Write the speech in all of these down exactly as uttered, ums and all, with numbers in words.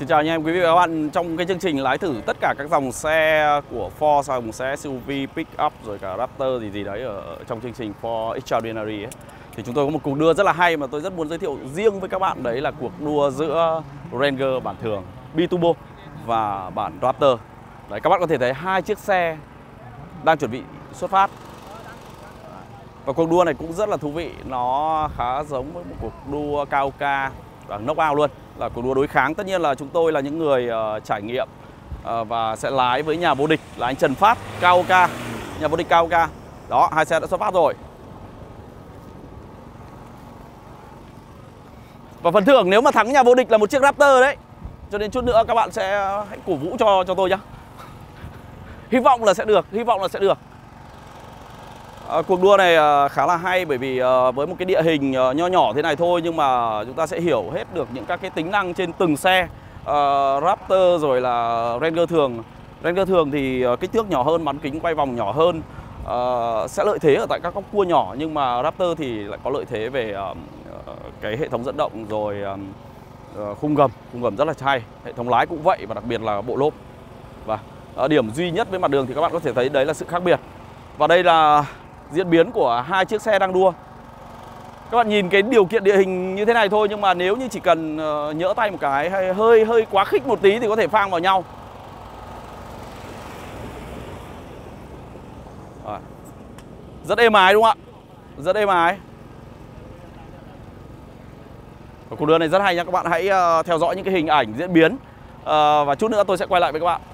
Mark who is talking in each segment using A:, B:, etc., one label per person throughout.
A: chào anh em, quý vị và các bạn. Trong cái chương trình lái thử tất cả các dòng xe của Ford, dòng xe ét u vê, pick-up rồi cả Raptor gì gì đấy ở trong chương trình Ford Extraordinary ấy, thì chúng tôi có một cuộc đua rất là hay mà tôi rất muốn giới thiệu riêng với các bạn. Đấy là cuộc đua giữa Ranger bản thường Biturbo và bản Raptor. Đấy, các bạn có thể thấy hai chiếc xe đang chuẩn bị xuất phát. Và cuộc đua này cũng rất là thú vị. Nó khá giống với một cuộc đua cao ca và knock-out luôn, là cuộc đua đối kháng. Tất nhiên là chúng tôi là những người uh, trải nghiệm uh, và sẽ lái với nhà vô địch là anh Trần Phát, ca o ca, nhà vô địch ca o ca. Đó, hai xe đã xuất phát rồi. Và phần thưởng nếu mà thắng nhà vô địch là một chiếc Raptor đấy. Cho nên chút nữa các bạn sẽ hãy cổ vũ cho cho tôi nhá. Hy vọng là sẽ được, hy vọng là sẽ được. À, cuộc đua này à, khá là hay bởi vì à, với một cái địa hình à, nho nhỏ thế này thôi nhưng mà chúng ta sẽ hiểu hết được những các cái tính năng trên từng xe. à, Raptor rồi là Ranger thường. Ranger thường thì à, kích thước nhỏ hơn, bán kính quay vòng nhỏ hơn, à, sẽ lợi thế ở tại các góc cua nhỏ, nhưng mà Raptor thì lại có lợi thế về à, cái hệ thống dẫn động rồi à, khung gầm, khung gầm rất là hay, hệ thống lái cũng vậy và đặc biệt là bộ lốp. Và à, điểm duy nhất với mặt đường thì các bạn có thể thấy đấy là sự khác biệt. Và đây là diễn biến của hai chiếc xe đang đua. Các bạn nhìn cái điều kiện địa hình như thế này thôi, nhưng mà nếu như chỉ cần uh, nhỡ tay một cái hay hơi hơi quá khích một tí thì có thể phang vào nhau. À, rất êm ái đúng không ạ? Rất êm ái. Cuộc đua này rất hay nha, các bạn hãy uh, theo dõi những cái hình ảnh diễn biến uh, và chút nữa tôi sẽ quay lại với các bạn.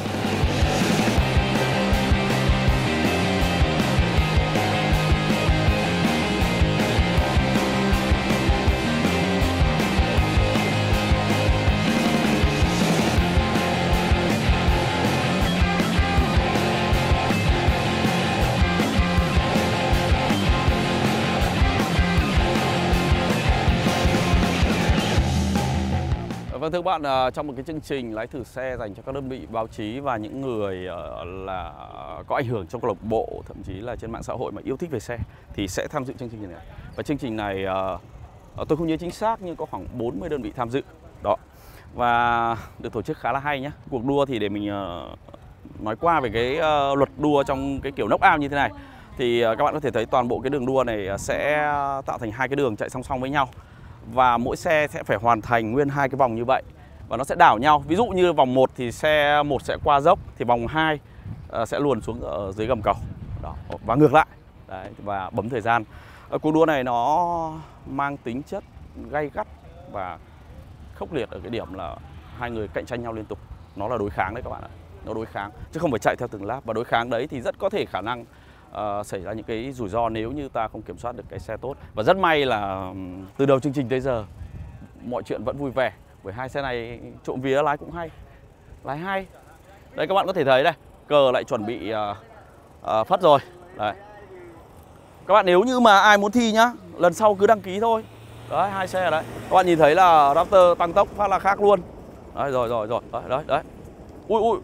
A: Vâng, thưa các bạn, trong một cái chương trình lái thử xe dành cho các đơn vị báo chí và những người là có ảnh hưởng trong câu lạc bộ, thậm chí là trên mạng xã hội mà yêu thích về xe thì sẽ tham dự chương trình này. Và chương trình này tôi không nhớ chính xác nhưng có khoảng bốn mươi đơn vị tham dự. Đó. Và được tổ chức khá là hay nhé. Cuộc đua thì để mình nói qua về cái luật đua trong cái kiểu knock-out như thế này thì các bạn có thể thấy toàn bộ cái đường đua này sẽ tạo thành hai cái đường chạy song song với nhau. Và mỗi xe sẽ phải hoàn thành nguyên hai cái vòng như vậy. Và nó sẽ đảo nhau. Ví dụ như vòng một thì xe một sẽ qua dốc, thì vòng hai uh, sẽ luồn xuống ở dưới gầm cầu. Đó. Và ngược lại. Đấy, và bấm thời gian. Ở cuộc đua này nó mang tính chất gay gắt và khốc liệt ở cái điểm là hai người cạnh tranh nhau liên tục. Nó là đối kháng đấy các bạn ạ. Nó đối kháng, chứ không phải chạy theo từng lap. Và đối kháng đấy thì rất có thể khả năng Uh, xảy ra những cái rủi ro nếu như ta không kiểm soát được cái xe tốt. Và rất may là um, từ đầu chương trình tới giờ mọi chuyện vẫn vui vẻ, bởi hai xe này trộm vía lái cũng hay, lái hay. Đây các bạn có thể thấy đây, cờ lại chuẩn bị uh, uh, phất rồi. Đấy. Các bạn nếu như mà ai muốn thi nhá, lần sau cứ đăng ký thôi. Đấy, hai xe ở đấy. Các bạn nhìn thấy là Raptor tăng tốc phát là khác luôn. Đấy, rồi rồi rồi, đấy đấy đấy. Ui ui.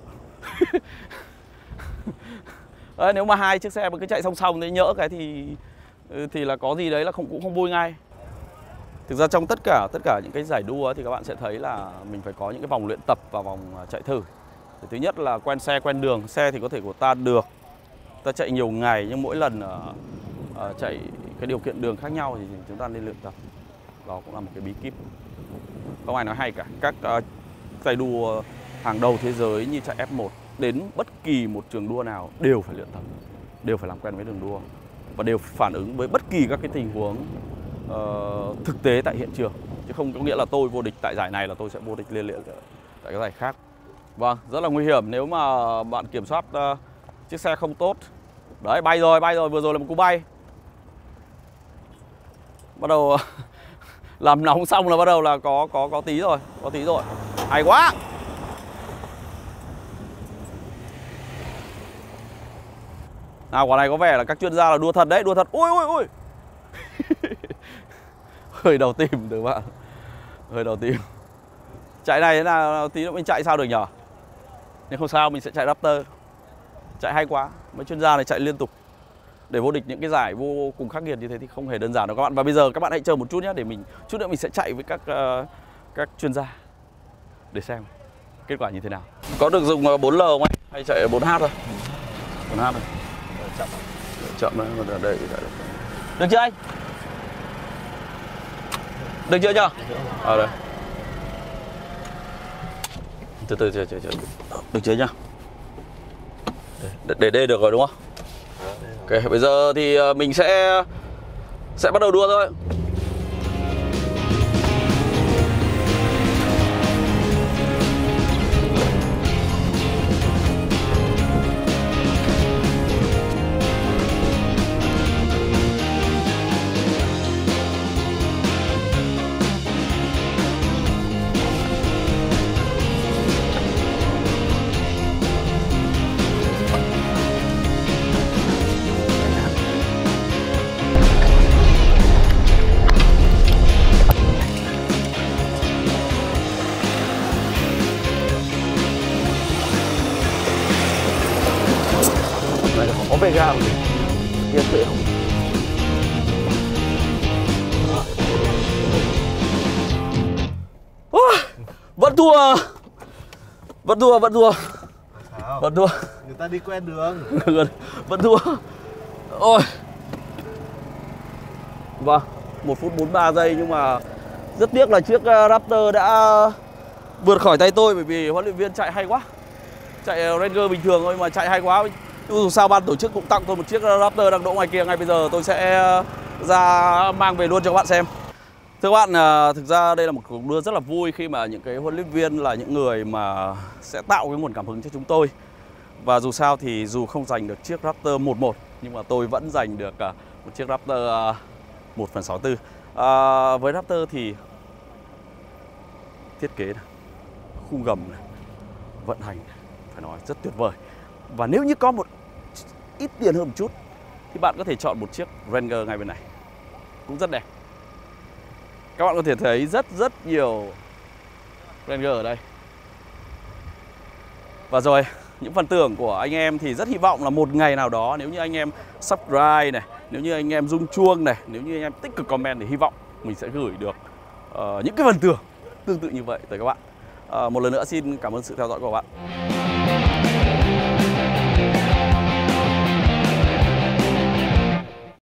A: Đấy, nếu mà hai chiếc xe mà cứ chạy song song thì nhỡ cái thì thì là có gì đấy là không cũng không vui ngay. Thực ra trong tất cả tất cả những cái giải đua thì các bạn sẽ thấy là mình phải có những cái vòng luyện tập và vòng chạy thử. Thì thứ nhất là quen xe quen đường, xe thì có thể của ta được, ta chạy nhiều ngày nhưng mỗi lần uh, uh, chạy cái điều kiện đường khác nhau thì chúng ta nên luyện tập. Đó cũng là một cái bí kíp. Không ai nói hay cả. Các uh, giải đua hàng đầu thế giới như chạy ép một đến bất kỳ một trường đua nào đều phải luyện tập, đều phải làm quen với đường đua và đều phản ứng với bất kỳ các cái tình huống uh, thực tế tại hiện trường, chứ không có nghĩa là tôi vô địch tại giải này là tôi sẽ vô địch liên liên tại cái giải khác. Vâng, rất là nguy hiểm nếu mà bạn kiểm soát uh, chiếc xe không tốt. Đấy, bay rồi, bay rồi, vừa rồi là một cú bay. Bắt đầu làm nóng xong là bắt đầu là có có có tí rồi, có tí rồi. Hay quá. Nào, quả này có vẻ là các chuyên gia là đua thật đấy, đua thật. Ui ui ui. Hơi đầu tìm được bạn. Hơi đầu tìm. Chạy này thế nào tí nữa mình chạy sao được nhở? Nhưng không sao, mình sẽ chạy Raptor. Chạy hay quá. Mấy chuyên gia này chạy liên tục. Để vô địch những cái giải vô cùng khắc nghiệt như thế thì không hề đơn giản đâu các bạn. Và bây giờ các bạn hãy chờ một chút nhé, để mình chút nữa mình sẽ chạy với các uh, các chuyên gia. để xem kết quả như thế nào. Có được dùng bốn L không anh? Hay chạy bốn H thôi? bốn H thôi. Chậm. Chậm đấy, đây, đây, đây. Được chưa anh? Được chưa nhá? Ở đây. Từ từ chờ chờ chờ. Được chưa nhá? Để, để đây được rồi đúng không? Ok, bây giờ thì mình sẽ sẽ bắt đầu đua thôi. Có về ga rồi, yên tĩnh không? Vẫn thua, vẫn thua, vẫn thua, vẫn thua.
B: Người ta đi quen đường.
A: Vẫn thua. Ôi. Vâng, một phút bốn mươi ba giây nhưng mà rất tiếc là chiếc Raptor đã vượt khỏi tay tôi bởi vì huấn luyện viên chạy hay quá. Chạy Ranger bình thường thôi mà chạy hay quá. Dù sao ban tổ chức cũng tặng tôi một chiếc Raptor đang đỗ ngoài kia, ngay bây giờ tôi sẽ ra mang về luôn cho các bạn xem. Thưa các bạn, thực ra đây là một cuộc đua rất là vui khi mà những cái huấn luyện viên là những người mà sẽ tạo cái nguồn cảm hứng cho chúng tôi. Và dù sao thì dù không giành được chiếc Raptor một một nhưng mà tôi vẫn giành được một chiếc Raptor một phần sáu tư. À, với Raptor thì thiết kế này, khung gầm này, vận hành này, phải nói rất tuyệt vời. Và nếu như có một ít tiền hơn một chút thì bạn có thể chọn một chiếc Ranger ngay bên này, cũng rất đẹp. Các bạn có thể thấy rất rất nhiều Ranger ở đây. Và rồi, những phần thưởng của anh em thì rất hy vọng là một ngày nào đó nếu như anh em subscribe này, nếu như anh em rung chuông này, nếu như anh em tích cực comment thì hy vọng mình sẽ gửi được uh, những cái phần thưởng tương tự như vậy tới các bạn. Uh, một lần nữa xin cảm ơn sự theo dõi của các bạn.